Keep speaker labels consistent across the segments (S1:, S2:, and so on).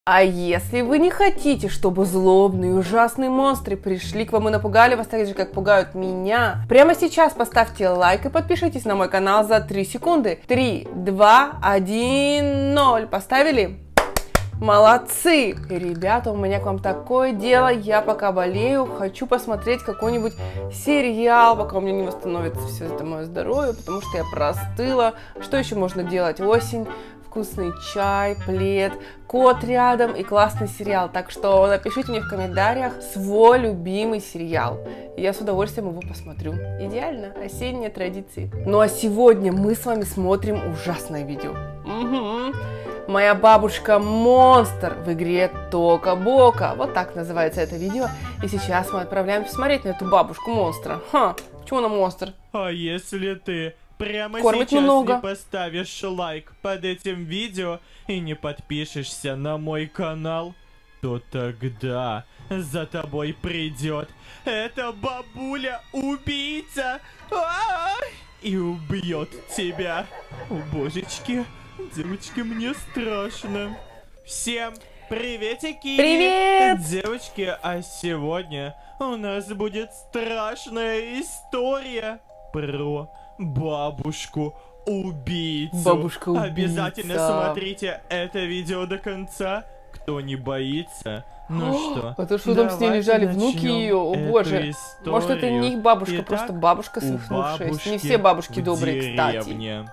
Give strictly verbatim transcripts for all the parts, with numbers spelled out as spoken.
S1: А если вы не хотите, чтобы злобные и ужасные монстры пришли к вам и напугали вас так же, как пугают меня, прямо сейчас поставьте лайк и подпишитесь на мой канал за три секунды. три, два, один, ноль. Поставили? Молодцы! Ребята, у меня к вам такое дело, я пока болею, хочу посмотреть какой-нибудь сериал, пока у меня не восстановится все это мое здоровье, потому что я простыла. Что еще можно делать? Осень, вкусный чай, плед, кот рядом и классный сериал. Так что напишите мне в комментариях свой любимый сериал. Я с удовольствием его посмотрю. Идеально, осенние традиции. Ну а сегодня мы с вами смотрим ужасное видео. Угу. Моя бабушка монстр в игре Тока Бока. Вот так называется это видео. И сейчас мы отправляемся смотреть на эту бабушку монстра. Ха, почему она монстр?
S2: А если ты прямо
S1: Кормит
S2: сейчас
S1: много.
S2: не поставишь лайк под этим видео и не подпишешься на мой канал, то тогда за тобой придет эта бабуля-убийца и убьет тебя. О, божечки. Девочки, мне страшно. Всем приветики!
S1: Привет!
S2: Девочки, а сегодня у нас будет страшная история про бабушку-убийцу.
S1: Бабушка-убийца.
S2: Обязательно смотрите это видео до конца. Кто не боится, ну что,
S1: а то что там с ней лежали внуки ее, о боже.
S2: Историю.
S1: Может, это не их бабушка,
S2: Итак,
S1: просто бабушка свихнувшаяся. Не все бабушки добрые, кстати.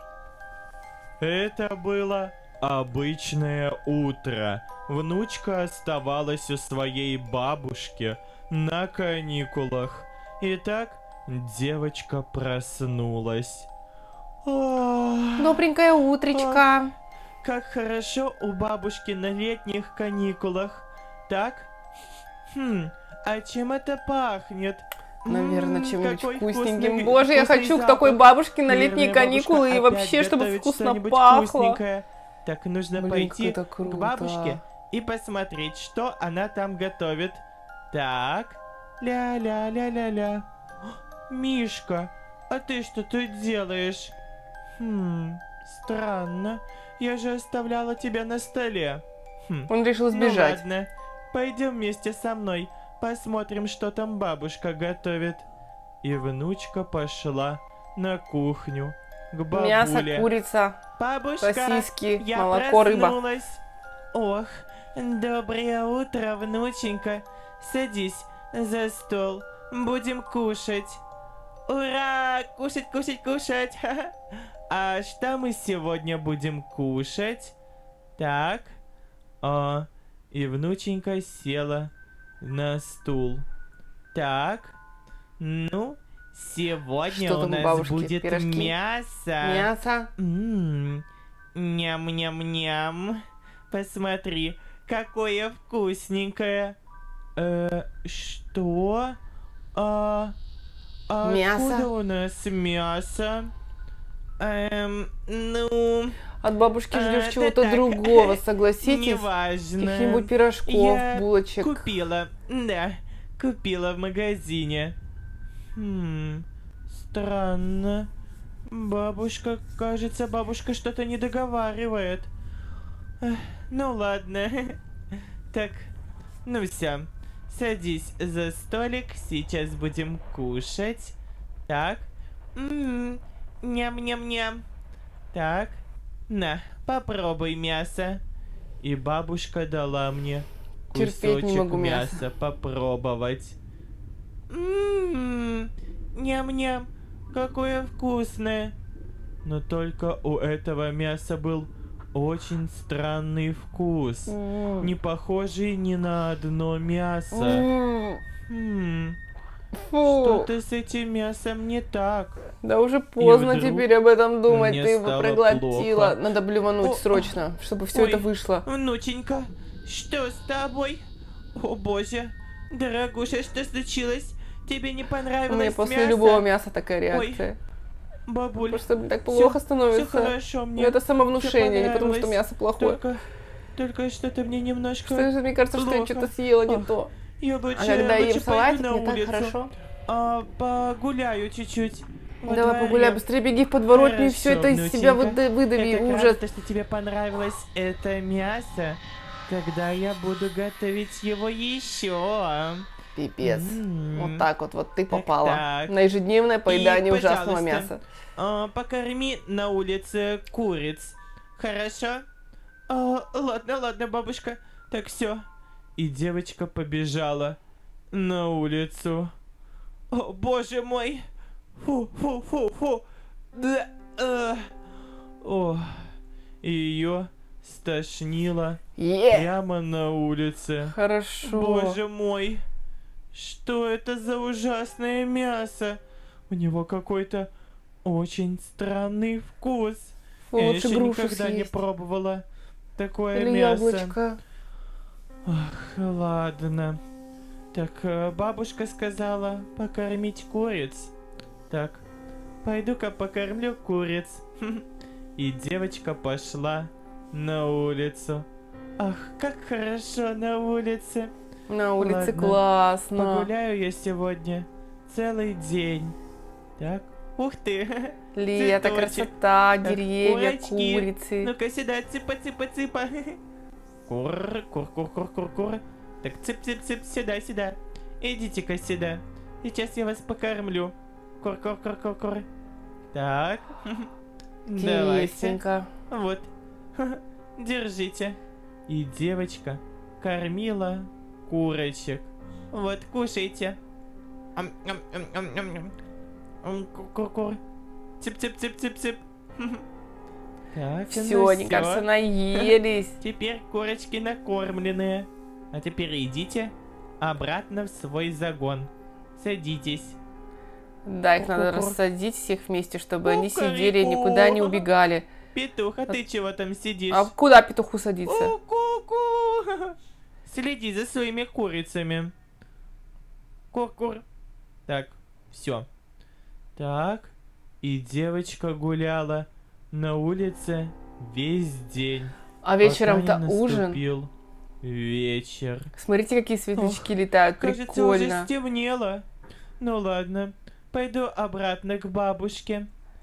S2: Это было обычное утро. Внучка оставалась у своей бабушки на каникулах. Итак, девочка проснулась.
S1: Добренькое утречко.
S2: Как хорошо у бабушки на летних каникулах. Так? Хм, а чем это пахнет?
S1: Наверное, чем-нибудь вкусненьким.
S2: Вкусный,
S1: Боже, я хочу
S2: запах.
S1: к такой бабушке на летние
S2: Наверное,
S1: каникулы и вообще, чтобы вкусно пахло.
S2: Вкусненькое. Так нужно
S1: Блин,
S2: пойти
S1: как это круто.
S2: к бабушке и посмотреть, что она там готовит. Так, ля-ля-ля-ля-ля. Мишка, а ты что тут делаешь? Хм, странно. Я же оставляла тебя на столе. Хм.
S1: Он решил сбежать.
S2: Ну ладно, пойдем вместе со мной. Посмотрим, что там бабушка готовит. И внучка пошла на кухню к бабуле.
S1: Мясо, курица,
S2: Бабушка,
S1: сосиски,
S2: я
S1: молоко, рыба.
S2: проснулась. Ох, доброе утро, внученька. Садись за стол, будем кушать. Ура! Кушать, кушать, кушать. А что мы сегодня будем кушать? Так. А, и внученька села на стул. Так. Ну, сегодня
S1: Что
S2: у
S1: там у
S2: нас
S1: бабушки?
S2: будет
S1: Пирожки?
S2: мясо.
S1: Мясо.
S2: Ммм, ням-ням-ням. Посмотри, какое вкусненькое. Э, что? А, а
S1: Мясо.
S2: откуда у нас мясо? Эм, ну...
S1: От бабушки
S2: А,
S1: ждешь
S2: да
S1: чего-то
S2: так,
S1: другого, согласитесь?
S2: Неважно.
S1: Каких-нибудь пирожков,
S2: Я
S1: булочек.
S2: купила, да, купила в магазине. Хм, странно. Бабушка, кажется, бабушка что-то не договаривает. Эх, ну ладно. Так, ну все. Садись за столик, сейчас будем кушать. Так. Ммм, ням-ням-ням. Так. На, попробуй мясо. И бабушка дала мне
S1: Терпеть не могу
S2: кусочек
S1: мясо.
S2: мяса попробовать. Ммм, ням-ням, какое вкусное. Но только у этого мяса был очень странный вкус.
S1: М.
S2: Не похожий ни на одно мясо.
S1: М.
S2: Хм,
S1: Фу.
S2: что-то с этим мясом не так.
S1: Да уже поздно
S2: вдруг
S1: теперь об этом думать,
S2: мне
S1: ты его
S2: стало
S1: проглотила.
S2: плохо.
S1: Надо блевануть
S2: О,
S1: срочно, чтобы все
S2: ой,
S1: это вышло.
S2: Внученька, что с тобой? О боже, дорогуша, что случилось? Тебе не
S1: У
S2: понравилось
S1: меня после
S2: мясо?
S1: любого мяса такая реакция.
S2: Бабуль,
S1: Просто мне так плохо
S2: всё
S1: становится.
S2: хорошо мне.
S1: Но это самовнушение, не потому что
S2: понравилось.
S1: мясо плохое.
S2: Только, только что-то мне немножко...
S1: Что же, мне кажется, что я
S2: плохо.
S1: что-то съела не
S2: Ох,
S1: то.
S2: Я лучше,
S1: А когда я ем
S2: лучше
S1: салатик,
S2: пойду на
S1: мне так
S2: улицу.
S1: хорошо.
S2: А, погуляю чуть-чуть. во
S1: Давай
S2: дворе.
S1: погуляй, быстрее беги в подворотню и все это
S2: Хорошо,
S1: из себя
S2: внученька.
S1: выда- выдави.
S2: Я так
S1: Ужас.
S2: рада, что тебе понравилось это мясо. тогда я буду готовить его еще.
S1: Пипец.
S2: М.
S1: Вот так вот, вот ты
S2: Так,
S1: попала
S2: так.
S1: на ежедневное поедание
S2: И,
S1: ужасного
S2: пожалуйста,
S1: мяса.
S2: а, покорми на улице куриц. Хорошо? А, ладно, ладно, бабушка. Так, все. И девочка побежала на улицу. О, боже мой. Фу, фу, фу, фу. Да, э. О, ее стошнило
S1: Е,
S2: прямо на улице.
S1: хорошо.
S2: Боже мой. Что это за ужасное мясо? У него какой-то очень странный вкус.
S1: Фу,
S2: Я
S1: лучше
S2: еще
S1: грушу
S2: никогда не
S1: съесть.
S2: пробовала такое
S1: Или
S2: мясо.
S1: яблочко.
S2: Ах, ладно. Так, э, бабушка сказала покормить куриц. Так, пойду-ка покормлю куриц. И девочка пошла на улицу. Ах, как хорошо на улице.
S1: На улице
S2: Ладно,
S1: классно.
S2: Погуляю я сегодня целый день. Так, ух ты.
S1: Лето,
S2: Цветочек.
S1: красота,
S2: Так,
S1: деревья,
S2: курочки.
S1: курицы.
S2: Ну-ка сюда, цыпа-цыпа-цыпа. Кур, кур-кур-кур-кур-кур. Так, цып-цып-цып, сюда-сюда. Идите-ка сюда. Сейчас я вас покормлю. Кур-кур-кур-кур-кур. Так. Давайте.
S1: Интересненько.
S2: Вот. Держите. И девочка кормила курочек. Вот, кушайте. Ам, ам, ам, ам, ам, ам. Ам, Кур-кур. Цып-цып-цып-цып-цып. Так,
S1: Все,
S2: ну
S1: они,
S2: всё.
S1: кажется, наелись.
S2: Теперь курочки накормленные. А теперь идите обратно в свой загон. Садитесь.
S1: Да, их надо
S2: Ку-ку-ку.
S1: рассадить всех вместе, чтобы они
S2: Кукареку.
S1: сидели и никуда не убегали.
S2: Петух, а ты чего там сидишь?
S1: А куда петуху садиться?
S2: Ку-ку-ку. Следи за своими курицами. Кур-кур. Так, все. Так, и девочка гуляла на улице весь день.
S1: А вечером-то
S2: пока не
S1: ужин.
S2: наступил вечер.
S1: Смотрите, какие светлячки летают.
S2: Кажется, уже
S1: Прикольно.
S2: стемнело. Ну ладно, пойду обратно к бабушке.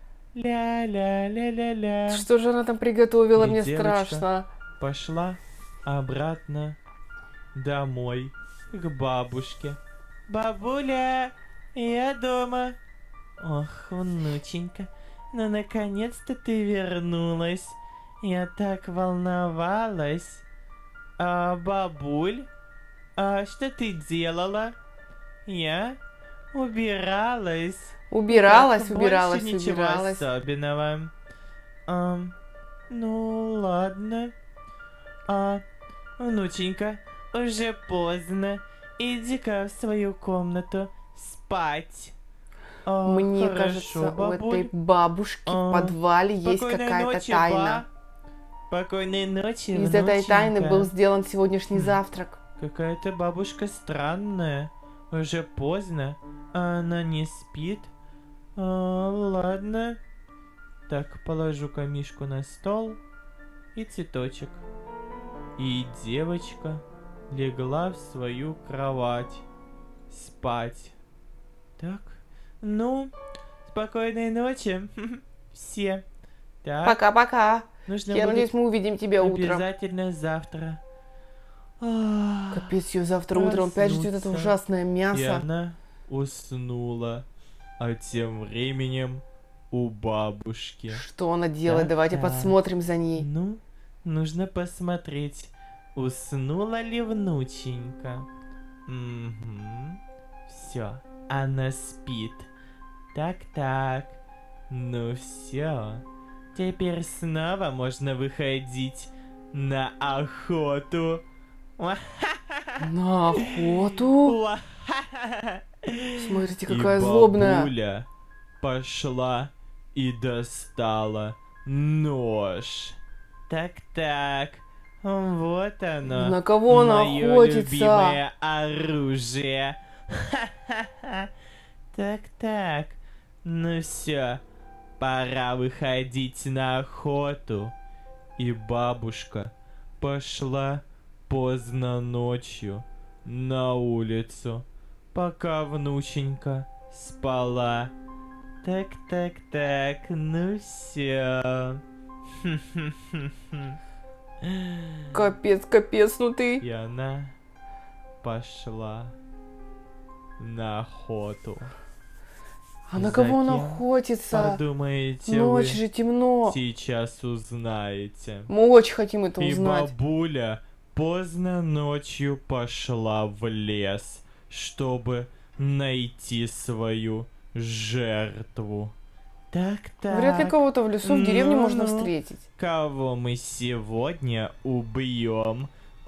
S2: Ля-ля-ля-ля-ля.
S1: Что же она там приготовила?
S2: И
S1: Мне
S2: девочка
S1: страшно.
S2: Пошла обратно домой к бабушке. Бабуля, я дома. Ох, внученька, ну наконец-то ты вернулась. Я так волновалась. А, бабуль, а что ты делала? Я убиралась.
S1: Убиралась,
S2: Так,
S1: убиралась,
S2: больше ничего
S1: убиралась.
S2: особенного. Ам, ну ладно. А, внученька, уже поздно. Иди-ка в свою комнату спать. А,
S1: Мне
S2: хорошо,
S1: кажется, у
S2: бабуль.
S1: этой бабушки
S2: А,
S1: в подвале есть
S2: Спокойной
S1: какая-то
S2: ночи,
S1: тайна.
S2: ба. Спокойной ночи,
S1: Из этой тайны
S2: внученька.
S1: был сделан сегодняшний
S2: Хм.
S1: завтрак.
S2: Какая-то бабушка странная. Уже поздно, а она не спит. А, ладно. Так, положу-ка мишку на стол и цветочек. И девочка легла в свою кровать спать. Так, ну, спокойной ночи все. Так,
S1: Пока-пока.
S2: нужно
S1: Я
S2: будет
S1: надеюсь, мы увидим тебя утром.
S2: обязательно завтра. Ах.
S1: Капец, ее завтра утром опять ждет это
S2: Проснуться.
S1: ужасное
S2: И
S1: мясо.
S2: она уснула. А тем временем у бабушки.
S1: Что она делает?
S2: Так,
S1: Давайте
S2: так.
S1: посмотрим за ней.
S2: Ну, нужно посмотреть, уснула ли внученька. Угу. Все, она спит. Так-так. Ну все. Теперь снова можно выходить на охоту.
S1: На охоту? Смотрите, какая
S2: И
S1: злобная.
S2: бабуля пошла и достала нож. Так-так, вот оно.
S1: На кого она
S2: моё
S1: охотится?
S2: любимое оружие. Так-так, ну все, пора выходить на охоту. И бабушка пошла поздно ночью на улицу, пока внученька спала. Так-так-так, ну все.
S1: Капец, капец, ну ты.
S2: И она пошла на охоту.
S1: А на
S2: За
S1: кого он
S2: кем?
S1: охотится?
S2: Подумаете,
S1: Ночь
S2: вы
S1: же, темно.
S2: сейчас узнаете.
S1: Мы очень хотим это
S2: И
S1: узнать.
S2: бабуля поздно ночью пошла в лес, чтобы найти свою жертву. Так-так.
S1: Вряд ли кого-то в лесу, в деревне
S2: Ну-ну.
S1: можно встретить.
S2: Кого мы сегодня убьем?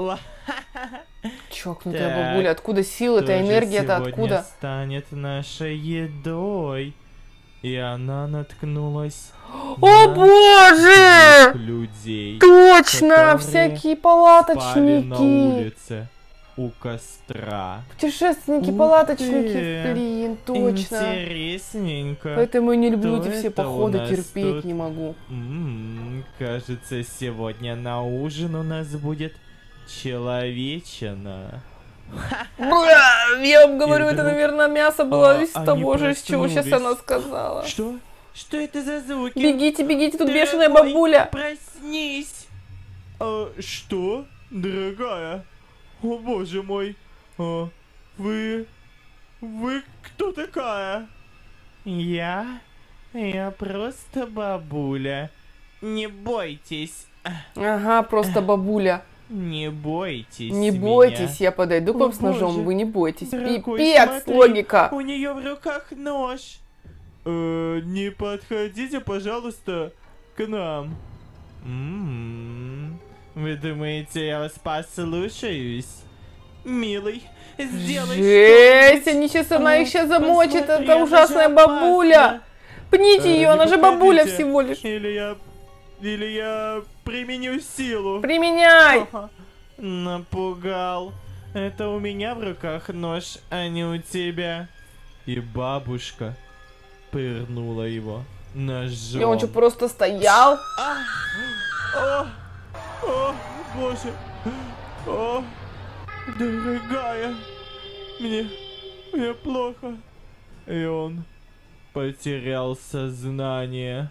S1: Чокнутая
S2: Так,
S1: бабуля, откуда сила, эта энергия-то откуда?
S2: станет нашей едой. И она наткнулась
S1: О
S2: на
S1: боже!
S2: двух людей,
S1: Точно!
S2: которые
S1: Всякие
S2: спали на
S1: палаточники!
S2: улице у костра.
S1: Путешественники,
S2: Ух
S1: палаточники,
S2: ты!
S1: блин, точно.
S2: Интересненько.
S1: Поэтому и не люблю
S2: Кто
S1: эти все
S2: это у
S1: походы,
S2: нас
S1: терпеть
S2: тут?
S1: не могу.
S2: М, кажется, сегодня на ужин у нас будет человечина.
S1: Бля, я вам говорю, это,
S2: вдруг,
S1: наверное, мясо было
S2: а,
S1: из
S2: они
S1: того же, с чего сейчас
S2: проснулись.
S1: она сказала.
S2: Что? Что это за звуки?
S1: Бегите, бегите, тут
S2: Дорогой,
S1: бешеная бабуля.
S2: Проснись! А, что, дорогая? О боже мой! А, вы... Вы кто такая? Я? Я просто бабуля. Не бойтесь.
S1: Ага, просто бабуля.
S2: Не бойтесь.
S1: Не
S2: меня.
S1: бойтесь, я подойду к вам
S2: О,
S1: с ножом,
S2: боже.
S1: вы не бойтесь.
S2: Дорогой,
S1: Пипец,
S2: смотри,
S1: логика.
S2: У нее в руках нож. Э, не подходите, пожалуйста, к нам. М-м-м. Вы думаете, я вас послушаюсь? Милый, сделай
S1: Жесть,
S2: что-нибудь.
S1: они сейчас, она их
S2: О,
S1: сейчас замочит,
S2: посмотри,
S1: эта
S2: она
S1: ужасная
S2: же
S1: бабуля.
S2: опасна.
S1: Пните
S2: Э,
S1: ее,
S2: не
S1: она же бабуля
S2: подходите.
S1: всего лишь.
S2: Или я... Или я применю силу.
S1: Применяй.
S2: Ха-ха. Напугал. Это у меня в руках нож, а не у тебя. И бабушка пырнула его ножом.
S1: И он что, просто стоял?
S2: А! О! О! Боже! О! Дорогая! Мне... Мне плохо. И он потерял сознание.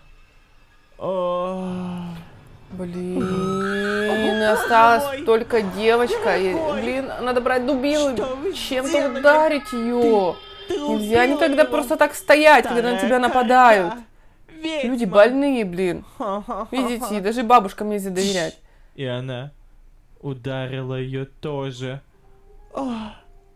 S2: О!
S1: Блин, осталась
S2: мой.
S1: только девочка. И,
S2: Дорогой.
S1: блин, надо брать дубину,
S2: Что вы
S1: чем-то
S2: сделали?
S1: ударить ее.
S2: Ты
S1: Нельзя
S2: убила
S1: никогда
S2: его.
S1: просто так стоять, когда на тебя
S2: Старая
S1: нападают.
S2: карга. Ведьма.
S1: Люди больные, блин.
S2: Ха-ха-ха-ха.
S1: Видите, даже бабушкам нельзя доверять.
S2: И она ударила ее тоже. О,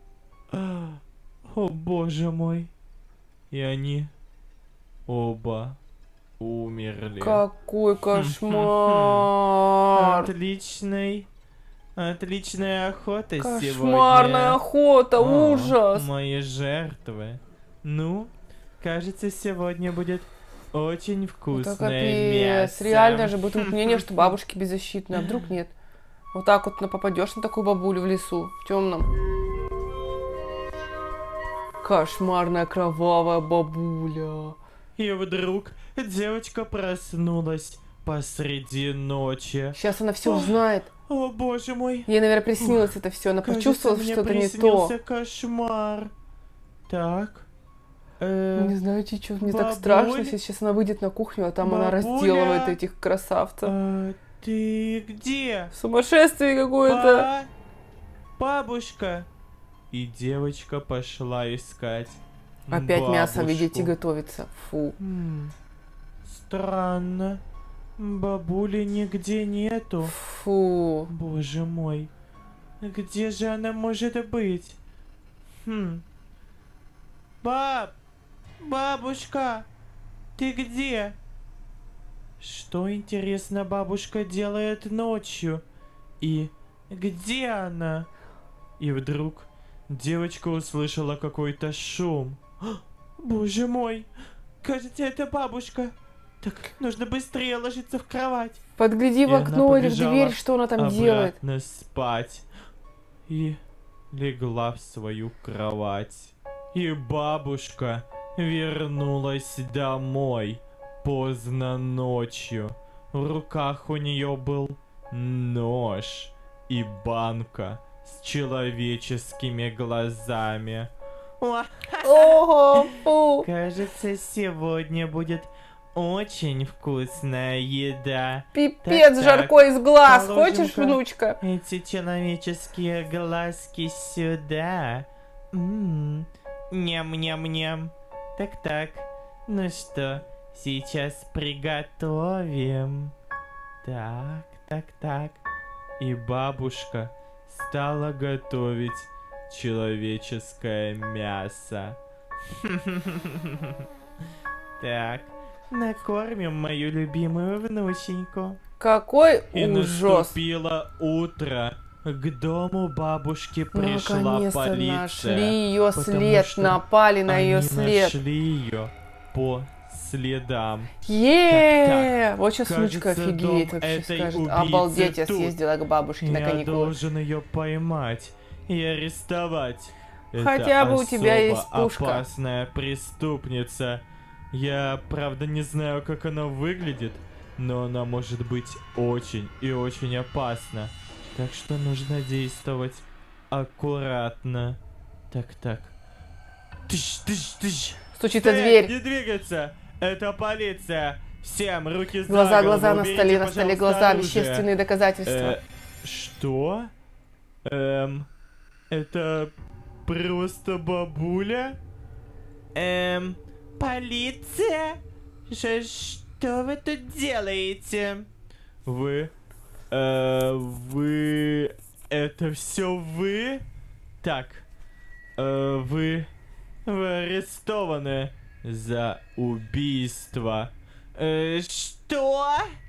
S2: о, боже мой. И они оба умерли.
S1: Какой кошмар.
S2: Отличный. Отличная охота сегодня.
S1: Кошмарная охота,
S2: О,
S1: ужас.
S2: Мои жертвы. Ну, кажется, сегодня будет очень
S1: Это
S2: вкусное
S1: капец.
S2: мясо.
S1: Реально же бытует мнение, что бабушки беззащитны, а вдруг нет. Вот так вот нападешь на такую бабулю в лесу, в темном. Кошмарная кровавая бабуля.
S2: И вдруг девочка проснулась посреди ночи.
S1: Сейчас она все узнает.
S2: О, боже мой.
S1: Ей, наверное, приснилось это все. Она
S2: Кажется,
S1: почувствовала,
S2: мне
S1: что это не то.
S2: приснился кошмар. Так. Э,
S1: Не знаете, что мне так
S2: бабуль?
S1: страшно. Если сейчас она выйдет на кухню, а там она
S2: Бабуля?
S1: разделывает этих красавцев.
S2: а, ты где?
S1: Сумасшествие какое-то.
S2: Ба- Бабушка. И девочка пошла искать
S1: Опять мясо,
S2: бабушку.
S1: видите, готовится. Фу.
S2: М, Странно. Бабули нигде нету.
S1: Фу.
S2: Боже мой. Где же она может быть? Хм. Баб! Бабушка! Ты где? Что, интересно, бабушка делает ночью? И где она? И вдруг девочка услышала какой-то шум. А, боже мой! Кажется, это бабушка. Так, нужно быстрее ложиться в кровать.
S1: Подгляди
S2: И
S1: в
S2: она
S1: окно или в
S2: побежала
S1: дверь, что она там делает.
S2: Обратно спать. И легла в свою кровать. И бабушка вернулась домой поздно ночью. В руках у нее был нож и банка с человеческими глазами.
S1: Ого, фу.
S2: Кажется, сегодня будет очень вкусная еда.
S1: Пипец,
S2: Так,
S1: жарко из глаз.
S2: положим-ка
S1: Хочешь, внучка?
S2: Эти человеческие глазки сюда. М-м, ням-ням-ням. Так-так, ну что, сейчас приготовим. Так, так-так. И бабушка стала готовить человеческое мясо. Так, накормим мою любимую внученьку.
S1: Какой
S2: И
S1: ужас.
S2: наступило утро. К дому бабушки пришла
S1: Наконец-то
S2: полиция.
S1: нашли ее
S2: потому
S1: след,
S2: что
S1: напали на
S2: они
S1: ее след.
S2: нашли ее по следам.
S1: Еее! Вот сейчас
S2: Кажется,
S1: внучка офигеет
S2: дом
S1: вообще,
S2: этой
S1: скажет.
S2: убийцы
S1: Обалдеть, я
S2: тут.
S1: съездила к бабушке на
S2: Я
S1: каникулы.
S2: должен ее поймать и арестовать.
S1: Хотя
S2: Это
S1: бы у тебя
S2: особо
S1: есть пушка.
S2: опасная преступница. Я, правда, не знаю, как она выглядит, но она может быть очень и очень опасна. Так что нужно действовать аккуратно. Так, так. Тыщ, тыщ, тыщ.
S1: Стучит в
S2: Стоять,
S1: дверь.
S2: не двигаться! Это полиция! Всем руки за
S1: Глаза,
S2: голову,
S1: глаза на
S2: уберите,
S1: столе, на столе
S2: пожалуйста,
S1: глаза,
S2: оружие.
S1: вещественные доказательства.
S2: Э, что? Эм, это просто бабуля? Эм, полиция? Ш- Что вы тут делаете? Вы, э, вы, это все вы? Так, э, вы, вы арестованы за убийство. Э, что?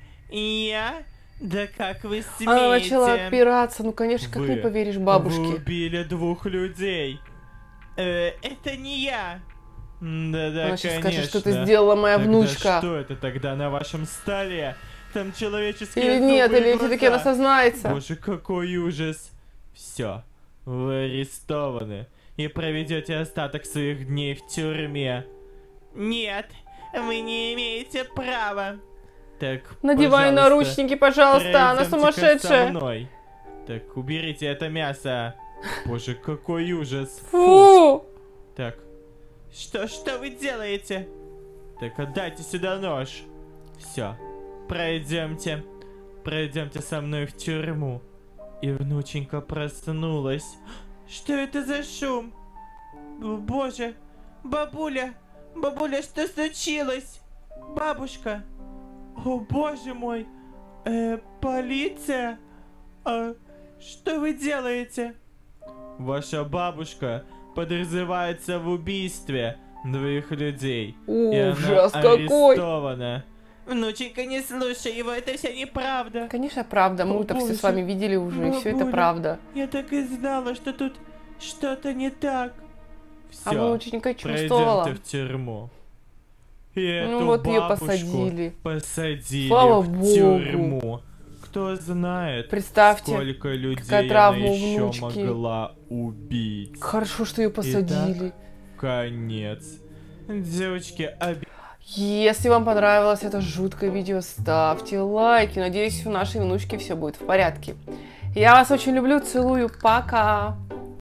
S2: Я? Да как вы смеете?
S1: Она начала отпираться, ну конечно, как
S2: Вы-
S1: не поверишь
S2: Вы
S1: бабушке.
S2: убили двух людей. Э, это не я. Да-да,
S1: Она сейчас
S2: конечно.
S1: скажет, что ты сделала моя
S2: Тогда
S1: внучка.
S2: что это тогда на вашем столе? Там человеческие
S1: Или
S2: зубы
S1: нет,
S2: и
S1: или
S2: глаза.
S1: все-таки она сознается.
S2: Боже, какой ужас. Все, вы арестованы и проведете остаток своих дней в тюрьме. Нет, вы не имеете права. Так,
S1: Надевай
S2: пожалуйста,
S1: наручники, пожалуйста, она
S2: пройдёмте-ка
S1: сумасшедшая.
S2: со мной. Так, уберите это мясо. Боже, какой ужас.
S1: Фу!
S2: Так, что, что вы делаете? Так, отдайте сюда нож. Все, пройдемте. Пройдемте со мной в тюрьму. И внученька проснулась. Что это за шум? О, боже, бабуля, бабуля, что случилось? Бабушка. О, боже мой. Э, полиция? А, что вы делаете? Ваша бабушка подозревается в убийстве двоих людей.
S1: Ужас
S2: и она
S1: какой!
S2: арестована. Внученька, не слушай его, это все неправда.
S1: Конечно, правда, мы
S2: О,
S1: так все
S2: боже,
S1: с вами видели уже, и все это
S2: бабуля.
S1: правда.
S2: Я так и знала, что тут что-то не так.
S1: А
S2: Все,
S1: внученька чувствовала.
S2: пройдемте в тюрьму. И эту
S1: Ну вот ее
S2: бабушку
S1: посадили.
S2: посадили
S1: Слава
S2: в
S1: богу.
S2: тюрьму. Кто знает,
S1: Представьте,
S2: сколько людей
S1: какая травма
S2: она
S1: у
S2: еще
S1: внучки.
S2: могла убить.
S1: Хорошо, что ее посадили.
S2: Конец. Девочки, обе...
S1: Если вам понравилось это жуткое видео, ставьте лайки. Надеюсь, у нашей внучки все будет в порядке. Я вас очень люблю, целую, пока!